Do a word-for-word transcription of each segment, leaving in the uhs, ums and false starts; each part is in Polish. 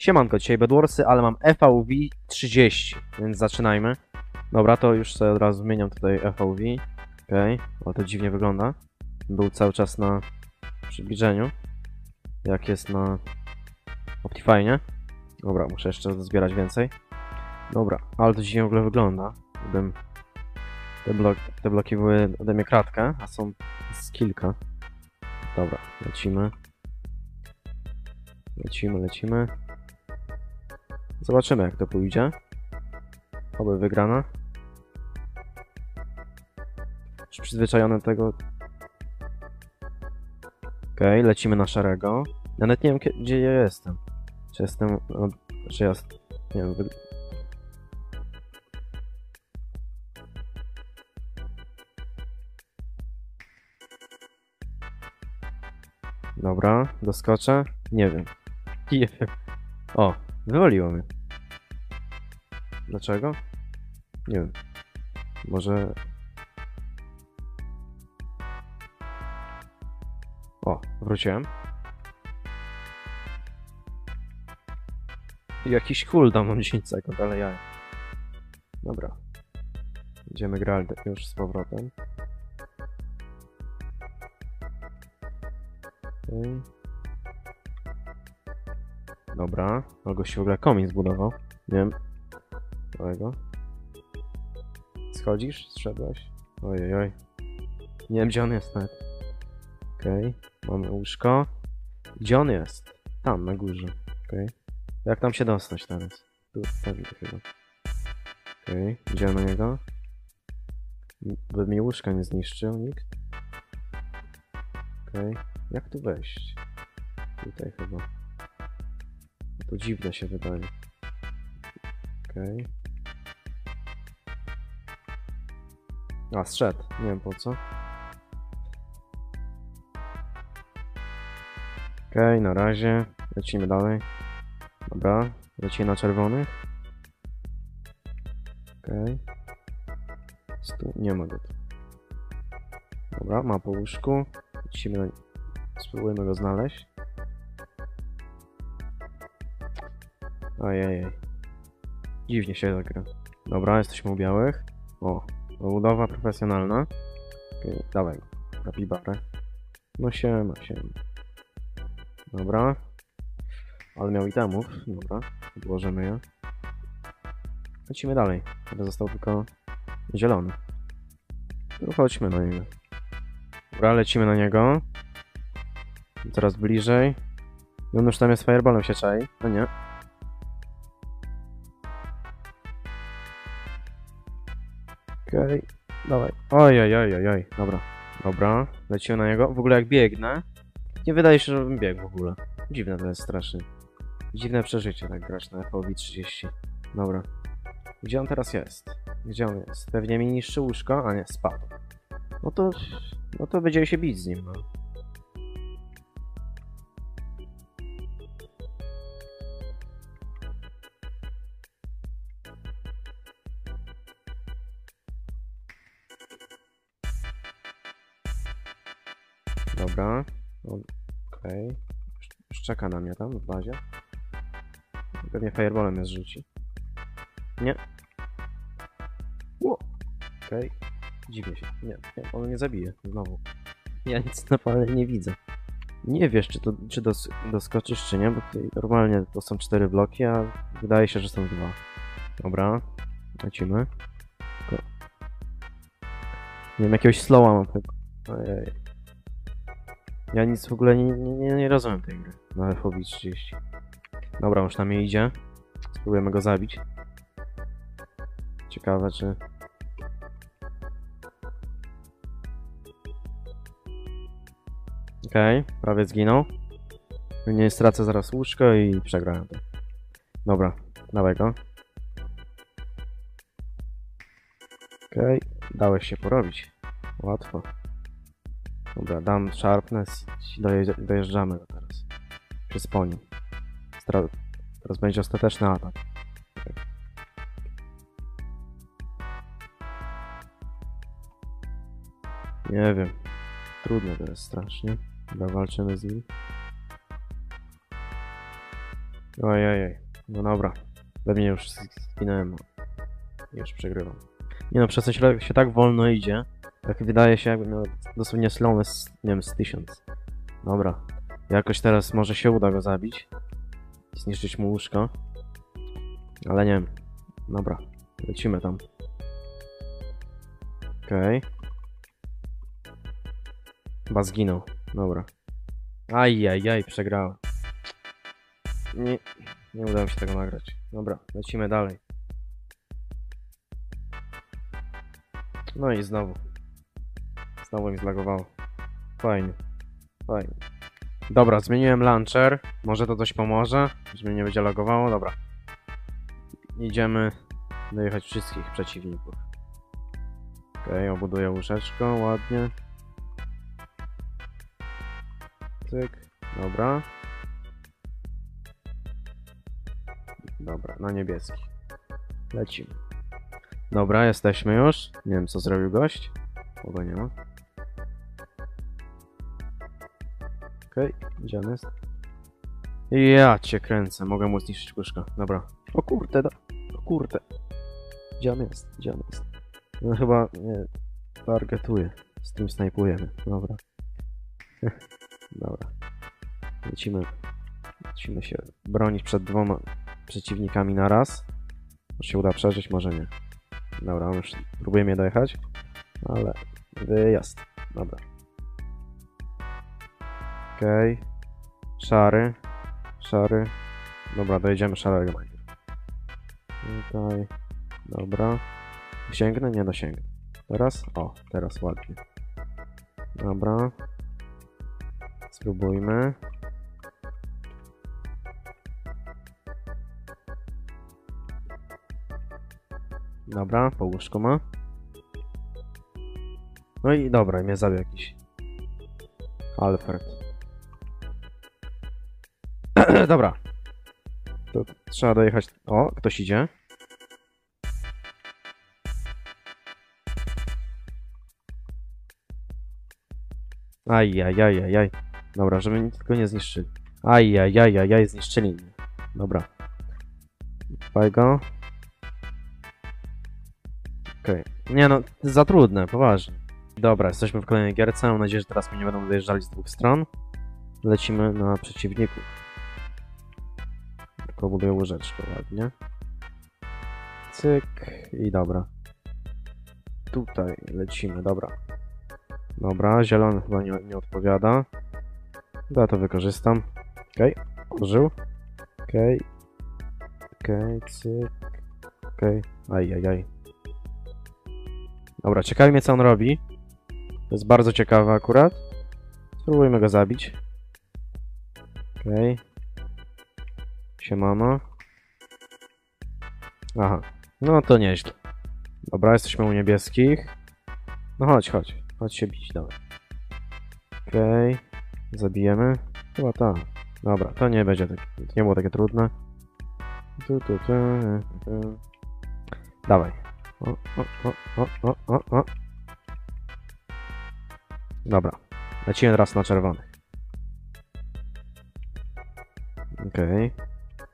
Siemanko, dzisiaj Bedwarsy, ale mam F V V trzydzieści, więc zaczynajmy. Dobra, to już sobie od razu zmieniam tutaj F V V. Okej, okay. O, to dziwnie wygląda. Był cały czas na przybliżeniu, jak jest na Optifine. Dobra, muszę jeszcze zbierać więcej. Dobra, ale to dziwnie w ogóle wygląda. Gdybym te, blok, te bloki były ode mnie kratkę, a są z kilka. Dobra, lecimy. Lecimy, lecimy. Zobaczymy, jak to pójdzie. Oby wygrana. Już przyzwyczajony do tego. Okej, okay, lecimy na szarego. Ja nawet nie wiem, gdzie ja jestem. Czy jestem... No, czy ja... Nie wiem... Wy... Dobra, doskoczę. Nie wiem. Nie wiem. O, wywaliło mnie. Dlaczego? Nie wiem. Może... O, wróciłem. Jakiś cooldown mam dziesięć sekund, ale ja... Dobra. Idziemy grać już z powrotem. Okay. Dobra. Albo się w ogóle komin zbudował. Nie wiem. Całego. Schodzisz? Zszedłeś? Ojej, oj. Nie wiem, gdzie on jest nawet. Okej. Okay. Mamy łóżko. Gdzie on jest? Tam, na górze. Okej. Okay. Jak tam się dostać teraz? Tu, pewnie to chyba. Okej. Okay. Idziemy na niego. By mi łóżka nie zniszczył nikt. Okej. Okay. Jak tu wejść? Tutaj chyba. To dziwne się wydaje. Okej. Okay. A, zszedł. Nie wiem po co. Okej, okay, na razie. Lecimy dalej. Dobra. Lecimy na czerwonych. Okej. Okay. Nie ma go tu. Dobra, ma po łóżku. Lecimy na... Spróbujmy go znaleźć. Ojej. Dziwnie się zagra. Dobra, jesteśmy u białych. O, budowa profesjonalna. Okej, okay, dawaj go. Kapibarę. No siema, siema. Dobra. Ale miał itemów. Dobra, odłożymy je. Lecimy dalej. Teraz został tylko zielony. No chodźmy na niego. Dobra, lecimy na niego. Coraz bliżej. I on już tam jest fireballem się czai. No nie. Okej, okay. Dawaj. Ojej, ojej, ojej. Dobra. Dobra, lecimy na niego. W ogóle jak biegnę, nie wydaje się, żebym biegł w ogóle. Dziwne to jest strasznie. Dziwne przeżycie tak grać na F V V trzydzieści. Dobra. Gdzie on teraz jest? Gdzie on jest? Pewnie mi niszczy łóżko, a nie, spadł. No to... No to będziemy się bić z nim, no. Dobra. Okej. Okay. Już czeka na mnie tam w bazie. Pewnie fireballem mnie zrzuci. Nie. Okej. Okay. Dziwnie się. Nie, nie, on mnie zabije. Znowu. Ja nic naprawdę nie widzę. Nie wiesz, czy, to, czy dos, doskoczysz, czy nie, bo tutaj normalnie to są cztery bloki, a wydaje się, że są dwa. Dobra. Lecimy. Tylko... Nie wiem, jakiegoś slowa mam chyba. Ojej. Ja nic w ogóle nie, nie, nie rozumiem tej gry na F V V trzydzieści. Dobra, już na mnie idzie. Spróbujemy go zabić. Ciekawe, czy... Okej, okay, prawie zginął. Nie stracę zaraz łóżko i przegrałem to. Dobra, dawaj go. Okej, okay, dałeś się porobić. Łatwo. Dobra, dam sharpness i dojeżdżamy go teraz. Przez po nim. Teraz będzie ostateczny atak. Okay. Nie wiem. Trudne to jest strasznie. Dobra, walczymy z nim. Ojej, no dobra. Pewnie już zginąłem. Już przegrywam. Nie no, przez ten środek się tak wolno idzie. Tak wydaje się, jakby miał dosłownie slony z, nie wiem, z tysiąc. Dobra. Jakoś teraz może się uda go zabić. Zniszczyć mu łóżko. Ale nie wiem. Dobra. Lecimy tam. Okej. Okay. Chyba zginął. Dobra. Ajajaj, przegrałem. Nie, nie udało mi się tego nagrać. Dobra, lecimy dalej. No i znowu. Znowu mi zlagowało. Fajnie. Fajnie. Dobra, zmieniłem launcher. Może to coś pomoże, żeby mnie nie będzie lagowało. Dobra. Idziemy dojechać wszystkich przeciwników. Okej, okay, obuduję łóżeczko, ładnie. Cyk. Dobra. Dobra, na niebieski. Lecimy. Dobra, jesteśmy już. Nie wiem, co zrobił gość. Kogo nie ma. Okej, okay, gdzie on jest? Ja cię kręcę, mogę mu zniszczyć łóżko. Dobra. O kurde, do... o kurde. Gdzie on jest? Gdzie on jest? No chyba nie targetuje. Z tym snajpujemy. Dobra. Dobra. Lecimy. Lecimy się bronić przed dwoma przeciwnikami na raz. Może się uda przeżyć, może nie. Dobra, on już próbuje mnie dojechać. Ale wyjazd. Dobra. Okej. Okay. Szary. Szary. Dobra, dojedziemy szarego najpierw. Tutaj. Dobra. Sięgnę? Nie dosięgnę. Teraz? O, teraz ładnie. Dobra. Spróbujmy. Dobra, po łóżku ma. No i dobra, mnie zabił jakiś Alfred. Dobra. To trzeba dojechać... O, ktoś idzie. Ajajajajaj. Dobra, żeby nic tylko nie zniszczyli. Ajajajajaj, zniszczyli mnie. Dobra. Dawaj go. Okej. Okay. Nie no, za trudne, poważnie. Dobra, jesteśmy w kolejnej gierce. Mam nadzieję, że teraz mnie nie będą dojeżdżali z dwóch stron. Lecimy na przeciwników. Tylko buduję łyżeczkę ładnie. Cyk. I dobra. Tutaj lecimy, dobra. Dobra, zielony chyba nie, nie odpowiada. Ja to wykorzystam. Okej, okay. Użył. Okej. Okay. Okej, okay, cyk. Okej. Okay. Ajajaj. Dobra, ciekawi mnie, co on robi. To jest bardzo ciekawe akurat. Spróbujmy go zabić. Okej. Okay. Siemano. Aha. No to nieźle. Dobra, jesteśmy u niebieskich. No chodź, chodź. Chodź się bić, dawaj. Okej. Okay. Zabijemy. Chyba ta. Dobra, to nie będzie tak. To nie było takie trudne. Tu, tu, tu, tu. Dawaj. O, o, o, o, o, o, o. Dobra. Lecimy teraz na czerwony. Okej. Okay.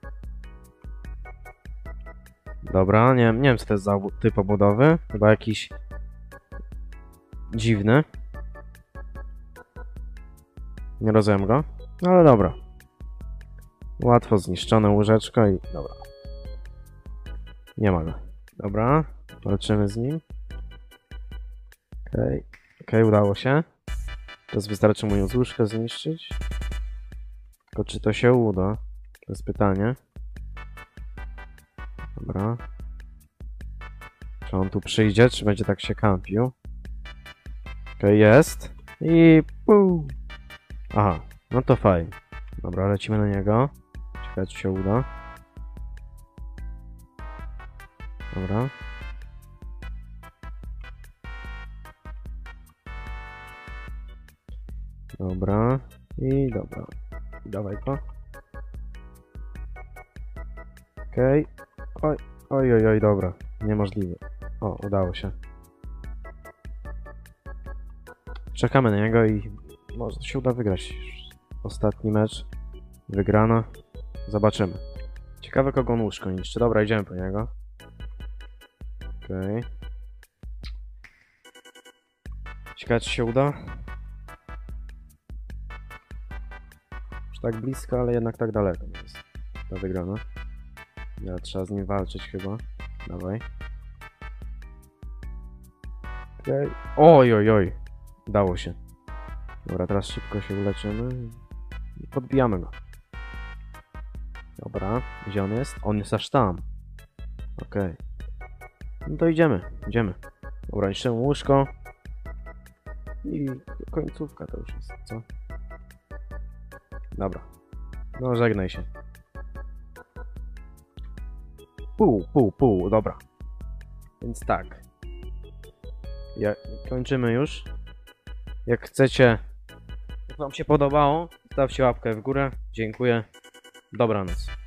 Dobra, nie, nie wiem co to jest za typ obudowy. Chyba jakiś dziwny. Nie rozumiem go. Ale dobra. Łatwo zniszczone łóżeczko i dobra. Nie ma go. Dobra. Walczymy z nim. Okej. Okay. Okej, okay, udało się. Teraz wystarczy mu ją z łóżka zniszczyć. Tylko czy to się uda? To jest pytanie. Dobra. Czy on tu przyjdzie, czy będzie tak się kampił? Okej, okay, jest. I puu. Aha, no to fajnie. Dobra, lecimy na niego. Ciekawe, czy się uda. Dobra. Dobra. I dobra. Dawaj go. Okej. Okay. Oj, oj, oj, oj, dobra. Niemożliwe. O, udało się. Czekamy na niego i może się uda wygrać. Ostatni mecz. Wygrana. Zobaczymy. Ciekawe kogo on łóżko niszczy. Dobra, idziemy po niego. Okej. Okay. Ciekawe czy się uda. Już tak blisko, ale jednak tak daleko jest ta wygrana. Ja trzeba z nim walczyć chyba. Dawaj. Okej. Okay. Oj, oj, oj. Dało się. Dobra, teraz szybko się uleczymy. I podbijamy go. Dobra, gdzie on jest? On jest aż tam. Okej. Okay. No to idziemy, idziemy. Dobra, niszczymy łóżko. I końcówka to już jest, co? Dobra. No, żegnaj się. Pół, pół, pół, dobra. Więc tak. Ja, kończymy już. Jak chcecie, jak wam się podobało, stawcie łapkę w górę. Dziękuję. Dobranoc.